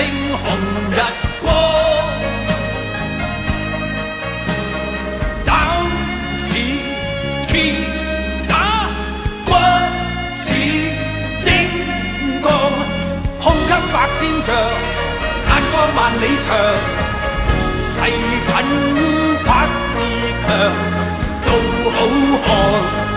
星红日光。胆似铁打，骨似精鋼，胸襟百千丈，眼光萬里長，誓奮發自強，做好漢。